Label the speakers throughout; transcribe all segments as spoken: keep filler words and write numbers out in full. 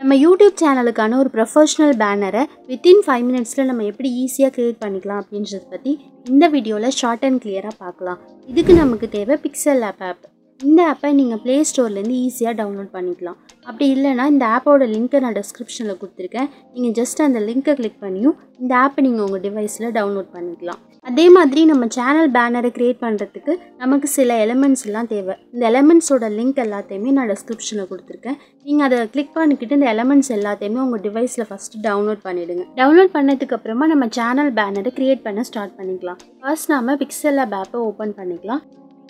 Speaker 1: நம்ம யூடியூப் சேனலுக்கான ஒரு professional பேனரை within five மினிட்ஸில் நம்ம எப்படி ஈஸியாக க்ரியேட் பண்ணிக்கலாம் அப்படின்றத பற்றி இந்த வீடியோவில் ஷார்ட் அண்ட் கிளியராக பார்க்கலாம். இதுக்கு நமக்கு தேவை பிக்சல் ஆப் ஆப். இந்த ஆப்பை நீங்கள் ப்ளே ஸ்டோர்லேருந்து ஈஸியாக டவுன்லோட் பண்ணிக்கலாம். அப்படி இல்லைனா இந்த ஆப்போட லிங்க்கை நான் டிஸ்கிரிப்ஷனில் கொடுத்துருக்கேன். நீங்கள் ஜஸ்ட் அந்த லிங்க்கை கிளிக் பண்ணியும் இந்த ஆப்பை நீங்கள் உங்கள் டிவைஸில் டவுன்லோட் பண்ணிக்கலாம். அதே மாதிரி நம்ம சேனல் பேனரை க்ரியேட் பண்ணுறதுக்கு நமக்கு சில எலிமெண்ட்ஸ் எல்லாம் தேவை. இந்த எலிமெண்ட்ஸோட லிங்க் எல்லாத்தையுமே நான் டிஸ்கிரிப்ஷனில் கொடுத்துருக்கேன். நீங்கள் அதை கிளிக் பண்ணிக்கிட்டு இந்த எலிமெண்ட்ஸ் எல்லாத்தையுமே உங்கள் டிவைஸில் ஃபஸ்ட்டு டவுன்லோட் பண்ணிவிடுங்க. டவுன்லோட் பண்ணதுக்கு அப்புறமா நம்ம சேனல் பேனரை க்ரியேட் பண்ண ஸ்டார்ட் பண்ணிக்கலாம். ஃபர்ஸ்ட் நம்ம பிக்சல் ஆப் ஆப்பை ஓப்பன் பண்ணிக்கலாம்.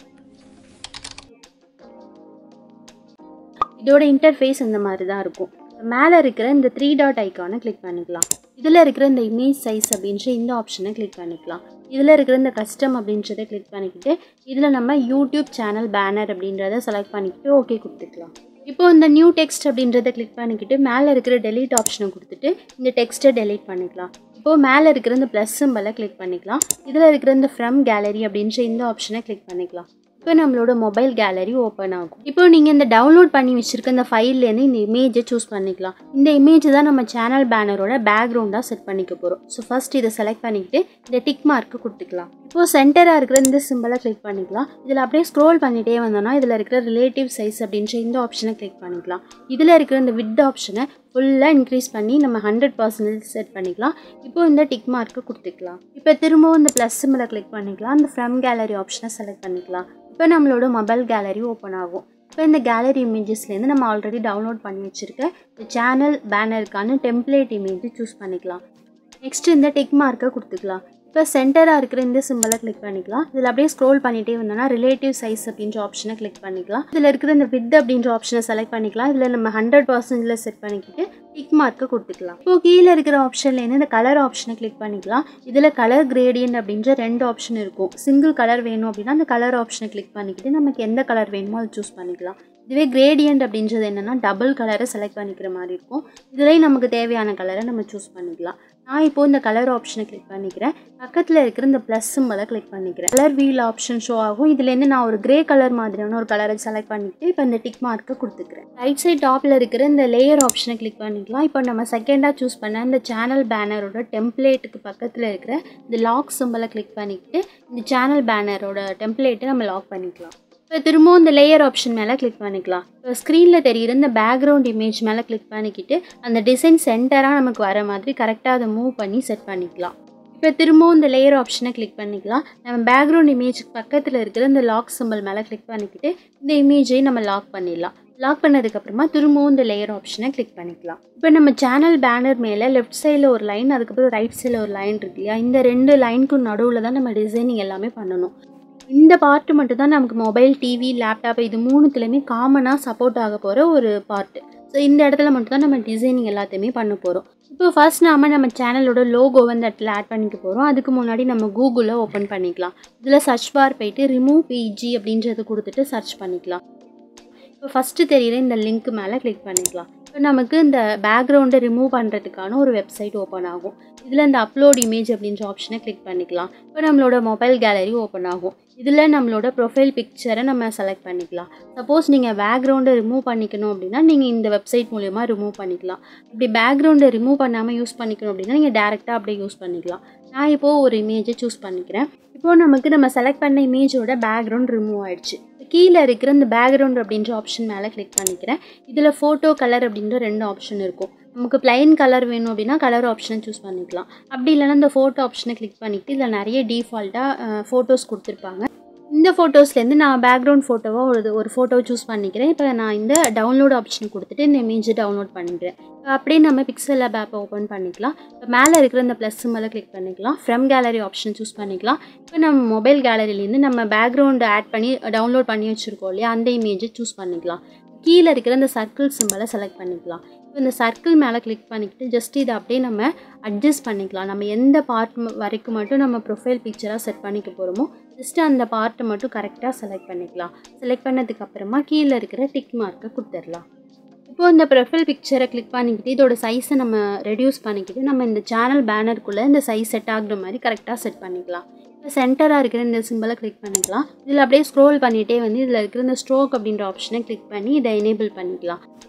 Speaker 1: இதோட இன்டர்ஃபேஸ் இந்த மாதிரி தான் இருக்கும். மேலே இருக்கிற இந்த த்ரீ டாட் ஐக்கானை கிளிக் பண்ணிக்கலாம். இதில் இருக்கிற இந்த இமேஜ் சைஸ் அப்படின்ற இந்த ஆப்ஷனை கிளிக் பண்ணிக்கலாம். இதில் இருக்கிற இந்த கஸ்டம் அப்படின்றத கிளிக் பண்ணிக்கிட்டு இதில் நம்ம யூடியூப் சேனல் பேனர் அப்படின்றத செலக்ட் பண்ணிக்கிட்டு ஓகே கொடுத்துக்கலாம். இப்போது இந்த நியூ டெக்ஸ்ட் அப்படின்றத கிளிக் பண்ணிக்கிட்டு மேலே இருக்கிற டெலீட் ஆப்ஷனை கொடுத்துட்டு இந்த டெக்ஸ்ட்டை டெலீட் பண்ணிக்கலாம். இப்போது மேலே இருக்கிற இந்த ப்ளஸ் சிம்பலை கிளிக் பண்ணிக்கலாம். இதில் இருக்கிற இந்த ஃப்ரம் கேலரி அப்படின்ற இந்த ஆப்ஷனை கிளிக் பண்ணிக்கலாம். இப்போ நம்மளோட மொபைல் கேலரி ஓப்பன் ஆகும். இப்போ நீங்கள் இந்த டவுன்லோட் பண்ணி வச்சுருக்க இந்த ஃபைல்லேருந்து இந்த இமேஜை சூஸ் பண்ணிக்கலாம். இந்த இமேஜ் தான் நம்ம சேனல் பேனரோட பேக்ரவுண்டாக செட் பண்ணிக்க போகிறோம். ஸோ ஃபஸ்ட் இதை செலக்ட் பண்ணிக்கிட்டு இந்த டிக் மார்க்கு கொடுத்துக்கலாம். இப்போது சென்டராக இருக்கிற இந்த சிம்பிளை கிளிக் பண்ணிக்கலாம். இதில் அப்படியே ஸ்க்ரோல் பண்ணிகிட்டே வந்தோம்னா இதில் இருக்கிற ரிலேட்டிவ் சைஸ் அப்படின்ற இந்த ஆப்ஷனை கிளிக் பண்ணிக்கலாம். இதில் இருக்கிற இந்த விட் ஆப்ஷனை ஃபுல்லாக இன்க்ரீஸ் பண்ணி நம்ம ஹண்ட்ரட் பர்சன்டேஜ் செட் பண்ணிக்கலாம். இப்போ இந்த டிக் மார்க்கு கொடுத்துக்கலாம். இப்போ திரும்பவும் இந்த ப்ளஸ் சிம்பிளை கிளிக் பண்ணிக்கலாம். இந்த ஃப்ரம் கேலரி ஆப்ஷனை செலக்ட் பண்ணிக்கலாம். இப்போ நம்மளோட மொபைல் கேலரி ஓப்பன் ஆகும். இப்போ இந்த கேலரி இமேஜஸ்லேருந்து நம்ம ஆல்ரெடி டவுன்லோட் பண்ணி வச்சுருக்க இந்த சேனல் பேனருக்கான டெம்ப்ளேட் இமேஜ் சூஸ் பண்ணிக்கலாம். நெக்ஸ்ட்டு இந்த டிக் மார்க்கை கொடுத்துக்கலாம். இப்போ சென்டராக இருக்கிற இந்த சிம்பிளை கிளிக் பண்ணிக்கலாம். இதில் அப்படியே ஸ்க்ரோல் பண்ணிகிட்டே வந்தோம்னா ரிலேட்டிவ் சைஸ் அப்படின்ற ஆப்ஷனை கிளிக் பண்ணிக்கலாம். இதில் இருக்கிற இந்த வித் அப்படின்ற ஆப்ஷனை செலக்ட் பண்ணிக்கலாம். இதில் நம்ம ஹண்ட்ரட் பர்சன்டில் செட் பண்ணிக்கிட்டு டிக் மார்க்கை கொடுத்துக்கலாம். இப்போ கீழே இருக்கிற ஆப்ஷன்லேருந்து இந்த கலர் ஆப்ஷனை கிளிக் பண்ணிக்கலாம். இதில் கலர் கிரேடியன்ட் அப்படின்ற ரெண்டு ஆப்ஷன் இருக்கும். சிங்கிள் கலர் வேணும் அப்படின்னா அந்த கலர் ஆப்ஷனை கிளிக் பண்ணிக்கிட்டு நமக்கு எந்த கலர் வேணுமோ அதை சூஸ் பண்ணிக்கலாம். இதுவே கிரேடியன்ட் அப்படின்றது என்னென்னா டபுள் கலரை செலக்ட் பண்ணிக்கிற மாதிரி இருக்கும். இதுலேயும் நமக்கு தேவையான கலரை நம்ம சூஸ் பண்ணிக்கலாம். நான் இப்போது இந்த கலர் ஆப்ஷனை கிளிக் பண்ணிக்கிறேன். பக்கத்தில் இருக்கிற இந்த ப்ளஸ் சிம்பலை கிளிக் பண்ணிக்கிறேன். கலர் வீல் ஆப்ஷன் ஷோ ஆகும். இதுலேருந்து நான் ஒரு கிரே கலர் மாதிரியான ஒரு கலரை செலக்ட் பண்ணிவிட்டு இப்போ இந்த டிக் மார்க்கை கொடுத்துக்கிறேன். ரைட் சைட் டாப்பில் இருக்கிற இந்த லேயர் ஆப்ஷனை கிளிக் பண்ணிக்கலாம். இப்போ நம்ம செகண்டாக சூஸ் பண்ண இந்த சேனல் பேனரோட டெம்ப்ளேட்டுக்கு பக்கத்தில் இருக்கிற இந்த லாக் சிம்பலை கிளிக் பண்ணிக்கிட்டு இந்த சேனல் பேனரோட டெம்ப்ளேட்டை நம்ம லாக் பண்ணிக்கலாம். இப்போ திரும்பவும் இந்த லேயர் ஆப்ஷன் மேலே கிளிக் பண்ணிக்கலாம். இப்போ ஸ்க்ரீனில் தெரிகிற இந்த பேக்ரவுண்ட் இமேஜ் மேலே கிளிக் பண்ணிக்கிட்டு அந்த டிசைன் சென்டராக நமக்கு வர மாதிரி கரெக்டாக அதை மூவ் பண்ணி செட் பண்ணிக்கலாம். இப்போ திரும்பவும் இந்த லேயர் ஆப்ஷனை கிளிக் பண்ணிக்கலாம். நம்ம பேக்ரவுண்ட் இமேஜுக்கு பக்கத்தில் இருக்கிற இந்த லாக் சிம்பிள் மேலே கிளிக் பண்ணிக்கிட்டு இந்த இமேஜை நம்ம லாக் பண்ணிடலாம். லாக் பண்ணதுக்கப்புறமா திரும்பவும் இந்த லேயர் ஆப்ஷனை கிளிக் பண்ணிக்கலாம். இப்போ நம்ம சேனல் பேனர் மேலே லெஃப்ட் சைடில் ஒரு லைன், அதுக்கப்புறம் ரைட் சைடில் ஒரு லைன் இருக்கு இல்லையா? இந்த ரெண்டு லைனுக்கும் நடுவில் தான் நம்ம டிசைனிங் எல்லாமே பண்ணணும். இந்த பார்ட்டு மட்டும் தான் நமக்கு மொபைல், டிவி, லேப்டாப் இது மூணுத்துலேயுமே காமனாக சப்போர்ட் ஆக போகிற ஒரு பார்ட்டு. ஸோ இந்த இடத்துல மட்டும் தான் நம்ம டிசைனிங் எல்லாத்தையுமே பண்ண போகிறோம். இப்போ ஃபர்ஸ்ட் நாம நம்ம சேனலோட லோகோ வந்து இடத்துல ஆட் பண்ணிக்க போகிறோம். அதுக்கு முன்னாடி நம்ம கூகுளில் ஓப்பன் பண்ணிக்கலாம். இதில் சர்ச் பார் போய்ட்டு ரிமூவ் பிஜி அப்படின்றத கொடுத்துட்டு சர்ச் பண்ணிக்கலாம். இப்போ ஃபஸ்ட்டு தெரியுற இந்த லிங்க் மேலே கிளிக் பண்ணிக்கலாம். இப்போ நமக்கு இந்த பேக்ரவுண்டை ரிமூவ் பண்ணுறதுக்கான ஒரு வெப்சைட் ஓப்பன் ஆகும். இதில் இந்த அப்லோட் இமேஜ் அப்படின்ற ஆப்ஷனை கிளிக் பண்ணிக்கலாம். இப்போ நம்மளோட மொபைல் கேலரி ஓப்பன் ஆகும். இதில் நம்மளோட ப்ரொஃபைல் பிக்சரை நம்ம செலக்ட் பண்ணிக்கலாம். சப்போஸ் நீங்கள் பேக்ரவுண்டை ரிமூவ் பண்ணிக்கணும் அப்படின்னா நீங்கள் இந்த வெப்சைட் மூலமா ரிமூவ் பண்ணிக்கலாம். இப்படி பேக்ரவுண்டை ரிமூவ் பண்ணாமல் யூஸ் பண்ணிக்கணும் அப்படின்னா நீங்கள் டேரெக்டாக அப்படியே யூஸ் பண்ணிக்கலாம். நான் இப்போது ஒரு இமேஜை சூஸ் பண்ணிக்கிறேன். இப்போது நமக்கு நம்ம செலக்ட் பண்ண இமேஜோட பேக்ரவுண்ட் ரிமூவ் ஆயிடுச்சு. கீழே இருக்கிற இந்த பேக்ரவுண்ட் அப்படின்ற ஆப்ஷன் மேலே கிளிக் பண்ணிக்கிறேன். இதில் ஃபோட்டோ கலர் அப்படின்ற ரெண்டு ஆப்ஷன் இருக்கும். நமக்கு பிளைன் கலர் வேணும் அப்படின்னா கலர் ஆப்ஷனை சூஸ் பண்ணிக்கலாம். அப்படி இல்லைன்னா இந்த ஃபோட்டோ ஆப்ஷனை கிளிக் பண்ணிவிட்டு இதில் நிறைய டிஃபால்ட்டாக ஃபோட்டோஸ் கொடுத்துருப்பாங்க. இந்த ஃபோட்டோஸ்லேருந்து நான் பேக்ரவுண்ட் ஃபோட்டோவாக ஒரு ஒரு ஃபோட்டோவை சூஸ் பண்ணிக்கிறேன். இப்போ நான் இந்த டவுன்லோட் ஆப்ஷன் கொடுத்துட்டு இந்த இமேஜை டவுன்லோட் பண்ணிக்கிறேன். அப்படியே நம்ம பிக்சல் ஆப் ஆப்பை ஓப்பன் பண்ணிக்கலாம். இப்போ மேலே இருக்கிற இந்த ப்ளஸ் மேலே கிளிக் பண்ணிக்கலாம். ஃப்ரம் கேலரி ஆப்ஷன் சூஸ் பண்ணிக்கலாம். இப்போ நம்ம மொபைல் கேலரிலேருந்து நம்ம பேக்ரவுண்ட் ஆட் பண்ணி டவுன்லோட் பண்ணி வச்சுருக்கோம் இல்லையா? அந்த இமேஜை சூஸ் பண்ணிக்கலாம். கீழே இருக்கிற இந்த சர்க்கிள் சிம்பலை செலக்ட் பண்ணிக்கலாம். இப்போ இந்த சர்க்கிள் மேலே கிளிக் பண்ணிக்கிட்டு ஜஸ்ட் இதை அப்படியே நம்ம அட்ஜஸ்ட் பண்ணிக்கலாம். நம்ம எந்த பார்ட் வரைக்கும் மட்டும் நம்ம ப்ரொஃபைல் பிக்சராக செட் பண்ணிக்க போகிறோமோ ஜஸ்ட்டு அந்த பார்ட்டை மட்டும் கரெக்டாக செலக்ட் பண்ணிக்கலாம். செலக்ட் பண்ணதுக்கப்புறமா கீழே இருக்கிற டிக் மார்க்கை கொடுத்துடலாம். இப்போது இந்த ப்ரொஃபைல் பிக்சரை கிளிக் பண்ணிக்கிட்டு இதோட சைஸை நம்ம ரெடியூஸ் பண்ணிக்கிட்டு நம்ம இந்த சேனல் பேனருக்குள்ளே இந்த சைஸ் செட் ஆகுற மாதிரி கரெக்டாக செட் பண்ணிக்கலாம். இப்போ சென்டராக இருக்கிற இந்த சிம்பிளை கிளிக் பண்ணிக்கலாம். இதில் அப்படியே ஸ்க்ரோல் பண்ணிகிட்டே வந்து இதில் இருக்கிற இந்த ஸ்ட்ரோக் அப்படின்ற ஆப்ஷனை கிளிக் பண்ணி இதை எனேபிள் பண்ணிக்கலாம்.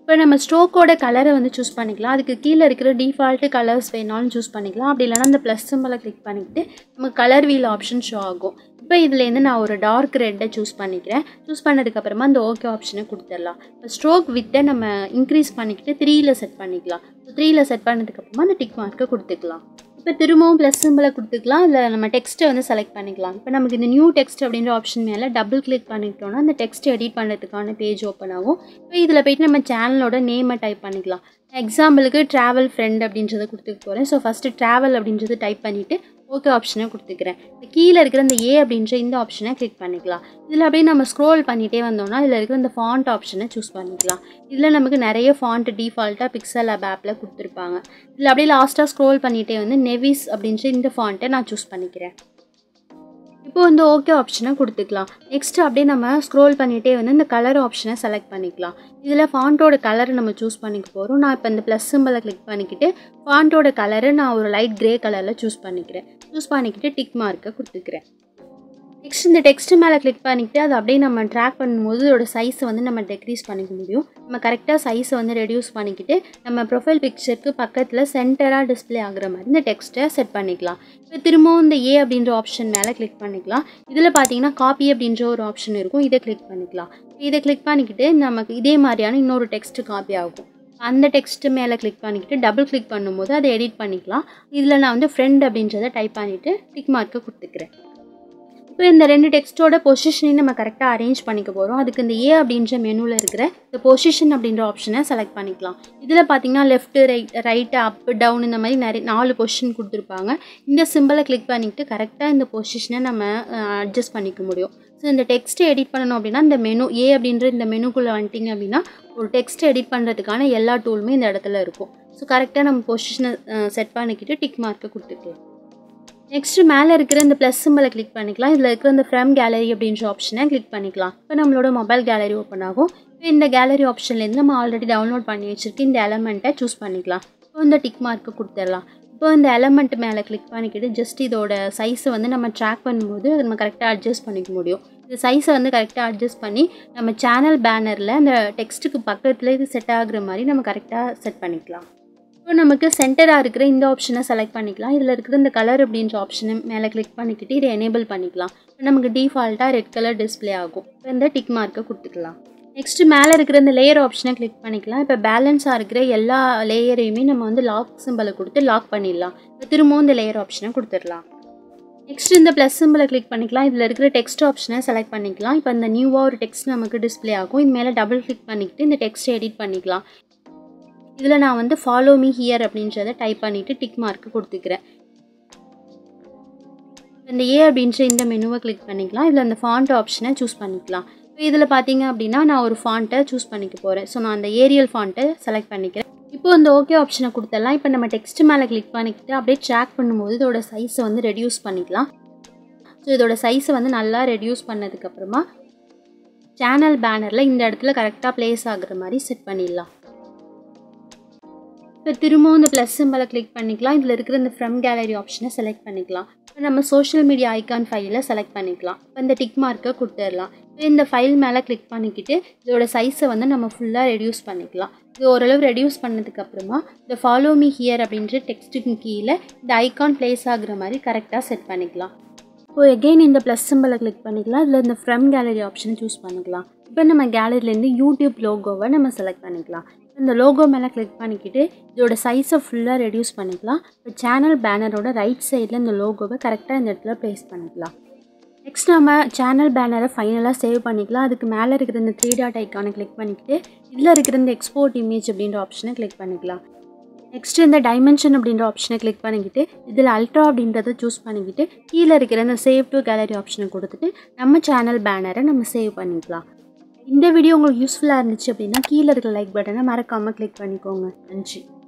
Speaker 1: இப்போ நம்ம ஸ்ட்ரோக்கோட கலரை வந்து சூஸ் பண்ணிக்கலாம். அதுக்கு கீழே இருக்கிற டிஃபால்ட்டு கலர்ஸ் வேணாலும் சூஸ் பண்ணிக்கலாம். அப்படி இல்லைனா அந்த ப்ளஸ் சிம்பலை கிளிக் பண்ணிக்கிட்டு நமக்கு கலர் வீல் ஆப்ஷன் ஷோ ஆகும். இப்போ இதுலேருந்து நான் ஒரு டார்க் ரெட்டை சூஸ் பண்ணிக்கிறேன். சூஸ் பண்ணதுக்கப்புறமா அந்த ஓகே ஆப்ஷனை கொடுத்துடலாம். இப்போ ஸ்ட்ரோக் வித்தை நம்ம இன்க்ரீஸ் பண்ணிக்கிட்டு த்ரீயில் செட் பண்ணிக்கலாம். த்ரீயில் செட் பண்ணதுக்கப்புறமா அந்த டிக் மார்க்கை கொடுத்துக்கலாம். இப்போ திரும்பவும் ப்ளஸ் சிம்பிளை கொடுத்துக்கலாம். அதில் நம்ம டெக்ஸ்ட்டை வந்து செலக்ட் பண்ணிக்கலாம். இப்போ நமக்கு இந்த நியூ டெக்ஸ்ட் அப்படின்ற ஆப்ஷன் மேலே டபுள் கிளிக் பண்ணிக்கிட்டோம்னா அந்த டெக்ஸ்ட் எடிட் பண்ணுறதுக்கான பேஜ் ஓப்பன் ஆகும். இப்போ இதில் போய்ட்டு நம்ம சேனலோட நேமை டைப் பண்ணிக்கலாம். எக்ஸாம்பிளுக்கு ட்ராவல் ஃப்ரெண்ட் அப்படின்றத கொடுத்துக்க போகிறேன். ஸோ ஃபஸ்ட்டு ட்ராவல் அப்படின்றது டைப் பண்ணிவிட்டு ஓகே ஆப்ஷனை கொடுத்துக்கிறேன். இப்போ கீழே இருக்கிற இந்த ஏ அப்படின்ற இந்த ஆப்ஷனை கிளிக் பண்ணிக்கலாம். இதில் அப்படியே நம்ம ஸ்க்ரோல் பண்ணிகிட்டே வந்தோம்னா இதில் இருக்கிற இந்த ஃபாண்ட் ஆப்ஷனை சூஸ் பண்ணிக்கலாம். இதில் நமக்கு நிறைய ஃபாண்ட் டிஃபால்ட்டாக பிக்சல் அப் ஆப்பில் கொடுத்துருப்பாங்க. இதில் அப்படியே லாஸ்ட்டாக ஸ்க்ரோல் பண்ணிகிட்டே வந்து நெவிஸ் அப்படின்ற இந்த ஃபாண்ட்டை நான் சூஸ் பண்ணிக்கிறேன். இப்போ வந்து ஓகே ஆப்ஷனை கொடுத்துக்கலாம். நெக்ஸ்ட் அப்படியே நம்ம ஸ்க்ரோல் பண்ணிகிட்டே வந்து இந்த கலர் ஆப்ஷனை செலக்ட் பண்ணிக்கலாம். இதில் ஃபாண்ட்டோட கலரை நம்ம சூஸ் பண்ணிக்க போகிறோம். நான் இப்போ இந்த ப்ளஸ் சிம்பலை கிளிக் பண்ணிக்கிட்டு ஃபாண்ட்டோட கலரை நான் ஒரு லைட் க்ரே கலரில் சூஸ் பண்ணிக்கிறேன். சூஸ் பண்ணிக்கிட்டு டிக் மார்க்கை கொடுத்துக்கிறேன். நெக்ஸ்ட் இந்த டெக்ஸ்ட் மேலே கிளிக் பண்ணிக்கிட்டு அதை அப்படியே நம்ம ட்ராக் பண்ணும்போது இதோட சைஸை வந்து நம்ம டெக்ரீஸ் பண்ணிக்க முடியும். நம்ம கரெக்டாக சைஸை வந்து ரெடியூஸ் பண்ணிக்கிட்டு நம்ம ப்ரொஃபைல் பிக்சருக்கு பக்கத்தில் சென்டராக டிஸ்பிளே ஆகுற மாதிரி இந்த டெக்ஸ்ட்டை செட் பண்ணிக்கலாம். இப்போ திரும்பவும் இந்த ஏ அப்படின்ற ஆப்ஷன் மேலே கிளிக் பண்ணிக்கலாம். இதில் பார்த்தீங்கன்னா காப்பி அப்படின்ற ஒரு ஆப்ஷன் இருக்கும். இதை கிளிக் பண்ணிக்கலாம். இதை கிளிக் பண்ணிக்கிட்டு நமக்கு இதே மாதிரியான இன்னொரு டெக்ஸ்ட்டு காப்பி ஆகும். அந்த டெக்ஸ்ட்டு மேலே கிளிக் பண்ணிக்கிட்டு டபுள் கிளிக் பண்ணும்போது அதை எடிட் பண்ணிக்கலாம். இதில் நான் வந்து ஃப்ரெண்ட் அப்படின்றத டைப் பண்ணிவிட்டு டிக் மார்க்கை கொடுத்துக்கிறேன். இப்போ இந்த ரெண்டு டெக்ஸ்ட்டோட பொசிஷனையும் நம்ம கரெக்டாக அரேஞ்ச் பண்ணிக்க போகிறோம். அதுக்கு இந்த ஏ அப்படின்ற மெனுவில் இருக்கிற இந்த பொசிஷன் அப்படின்ற ஆப்ஷனை செலக்ட் பண்ணிக்கலாம். இதில் பார்த்தீங்கன்னா left right right up down இந்த மாதிரி நிறைய நாலு பொசிஷன் கொடுத்துருப்பாங்க. இந்த சிம்பிளை கிளிக் பண்ணிக்கிட்டு கரெக்டாக இந்த பொசிஷனை நம்ம அட்ஜஸ்ட் பண்ணிக்க முடியும். ஸோ இந்த டெக்ஸ்ட்டை எடிட் பண்ணணும் அப்படின்னா இந்த மெனு ஏ அப்படின்ற இந்த மெனுக்குள்ளே வந்துட்டிங்க அப்படின்னா ஒரு டெக்ஸ்ட்டை எடிட் பண்ணுறதுக்கான எல்லா டூலுமே இந்த இடத்துல இருக்கும். ஸோ கரெக்டாக நம்ம பொசிஷனை செட் பண்ணிக்கிட்டு டிக் மார்க்கை கொடுத்துக்கலாம். நெக்ஸ்ட்டு மேலே இருக்கிற இந்த ப்ளஸ் சிம்பலை கிளிக் பண்ணிக்கலாம். இதில் இருக்கிற இந்த ஃப்ரம் கேலரி அப்படின்ற ஆப்ஷனை கிளிக் பண்ணிக்கலாம். இப்போ நம்மளோட மொபைல் கேலரி ஓப்பன் ஆகும். இப்போ இந்த கேலரி ஆப்ஷன்லேருந்து நம்ம ஆல்ரெடி டவுன்லோட் பண்ணி வச்சுருக்கு இந்த எலமெண்ட்டை சூஸ் பண்ணிக்கலாம். இப்போ இந்த டிக் மார்க்கை கொடுத்துடலாம். இப்போ இந்த எலமெண்ட் மேலே கிளிக் பண்ணிக்கிட்டு ஜஸ்ட் இதோட சைஸை வந்து நம்ம ட்ராக் பண்ணும்போது நம்ம கரெக்டாக அட்ஜஸ்ட் பண்ணிக்க முடியும். இந்த சைஸை வந்து கரெக்டாக அட்ஜஸ்ட் பண்ணி நம்ம சேனல் பேனரில் அந்த டெக்ஸ்ட்டுக்கு பக்கத்தில் இது செட் ஆகுற மாதிரி நம்ம கரெக்டாக செட் பண்ணிக்கலாம். இப்போ நமக்கு சென்டராக இருக்கிற இந்த ஆப்ஷனை செலக்ட் பண்ணிக்கலாம். இதில் இருக்கிற இந்த கலர் அப்படின்ற ஆப்ஷனை மேலே கிளிக் பண்ணிக்கிட்டு இதை எனேபிள் பண்ணிக்கலாம். இப்போ நமக்கு டிஃபால்ட்டாக ரெட் கலர் டிஸ்பிளே ஆகும். இப்போ இந்த டிக் மார்க்கை கொடுத்துக்கலாம். நெக்ஸ்ட்டு மேலே இருக்கிற இந்த லேயர் ஆப்ஷனை கிளிக் பண்ணிக்கலாம். இப்போ பேலன்ஸாக இருக்கிற எல்லா லேயரையுமே நம்ம வந்து லாக் சிம்பலை கொடுத்து லாக் பண்ணிடலாம். இப்போ திரும்பவும் இந்த லேயர் ஆப்ஷனை கொடுத்துடலாம். நெக்ஸ்ட் இந்த ப்ளஸ் சிம்பலை கிளிக் பண்ணிக்கலாம். இதில் இருக்கிற டெக்ஸ்ட் ஆப்ஷனை செலக்ட் பண்ணிக்கலாம். இப்போ இந்த நியூவாக ஒரு டெக்ஸ்ட் நமக்கு டிஸ்பிளே ஆகும். இது மேலே டபுள் கிளிக் பண்ணிக்கிட்டு இந்த டெக்ஸ்ட்டை எடிட் பண்ணிக்கலாம். இதில் நான் வந்து ஃபாலோ மீ ஹியர் அப்படின்றத டைப் பண்ணிவிட்டு டிக் மார்க்கு கொடுத்துக்கிறேன். இந்த ஏ அப்படின்ற இந்த மெனுவை கிளிக் பண்ணிக்கலாம். இதில் அந்த ஃபாண்ட் ஆப்ஷனை சூஸ் பண்ணிக்கலாம். இப்போ இதில் பார்த்தீங்க அப்படின்னா நான் ஒரு ஃபாண்ட்டை சூஸ் பண்ணிக்க போகிறேன். ஸோ நான் அந்த ஏரியல் ஃபாண்ட்டை செலக்ட் பண்ணிக்கிறேன். இப்போ இந்த ஓகே ஆப்ஷனை கொடுத்துடலாம். இப்போ நம்ம டெக்ஸ்ட் மேலே கிளிக் பண்ணிக்கிட்டு அப்படியே ட்ராக் பண்ணும்போது இதோட சைஸை வந்து ரெடியூஸ் பண்ணிக்கலாம். ஸோ இதோட சைஸை வந்து நல்லா ரெடியூஸ் பண்ணதுக்கப்புறமா சேனல் பேனரில் இந்த இடத்துல கரெக்டாக ப்ளேஸ் ஆகுற மாதிரி செட் பண்ணிடலாம். இப்போ திரும்பவும் இந்த ப்ளஸ் சிம்பலை கிளிக் பண்ணிக்கலாம். இதில் இருக்கிற இந்த ஃப்ரம் கேலரி ஆப்ஷனை செலக்ட் பண்ணிக்கலாம். இப்போ நம்ம சோஷியல் மீடியா ஐக்கான் ஃபைலை செலக்ட் பண்ணிக்கலாம். இப்போ இந்த டிக் மார்க்கை கொடுத்துடலாம். இப்போ இந்த ஃபைல் மேலே கிளிக் பண்ணிக்கிட்டு இதோட சைஸை வந்து நம்ம ஃபுல்லாக ரெடியூஸ் பண்ணிக்கலாம். இது ஓரளவு ரெடியூஸ் பண்ணதுக்கப்புறமா இந்த ஃபாலோ மீ ஹியர் அப்படின்ற டெக்ஸ்ட்டுக்கு கீழே இந்த ஐக்கான் ப்ளேஸ் ஆகுற மாதிரி கரெக்டாக செட் பண்ணிக்கலாம். இப்போ எகெயின் இந்த ப்ளஸ் சிம்பலை கிளிக் பண்ணிக்கலாம். இதில் இந்த ஃப்ரம் கேலரி ஆப்ஷனை சூஸ் பண்ணிக்கலாம். இப்போ நம்ம கேலரிலேருந்து யூடியூப் லோகோவை நம்ம செலக்ட் பண்ணிக்கலாம். இந்த லோகோ மேலே கிளிக் பண்ணிக்கிட்டு இதோட சைஸை ஃபுல்லாக ரெடியூஸ் பண்ணிக்கலாம். இப்போ சேனல் பேனரோட ரைட் சைடில் இந்த லோகோவை கரெக்டாக இந்த இடத்துல ப்ளேஸ் பண்ணிக்கலாம். நெக்ஸ்ட் நம்ம சேனல் பேனரை ஃபைனலாக சேவ் பண்ணிக்கலாம். அதுக்கு மேலே இருக்கிற இந்த த்ரீ டாட் ஐக்கானை கிளிக் பண்ணிக்கிட்டு இதில் இருக்கிற இந்த எக்ஸ்போர்ட் இமேஜ் அப்படின்ற ஆப்ஷனை கிளிக் பண்ணிக்கலாம். நெக்ஸ்ட் இந்த டைமென்ஷன் அப்படின்ற ஆப்ஷனை கிளிக் பண்ணிக்கிட்டு இதில் அல்ட்ரா அப்படின்றத சூஸ் பண்ணிக்கிட்டு கீழே இருக்கிற இந்த சேவ் டு கேலரி ஆப்ஷனை கொடுத்துட்டு நம்ம சேனல் பேனரை நம்ம சேவ் பண்ணிக்கலாம். இந்த வீடியோ உங்களுக்கு யூஸ்ஃபுல்லாக இருந்துச்சு அப்படின்னா கீழே இருக்கிற லைக் பட்டனை மறக்காமல் கிளிக் பண்ணிக்கோங்க. நன்றி.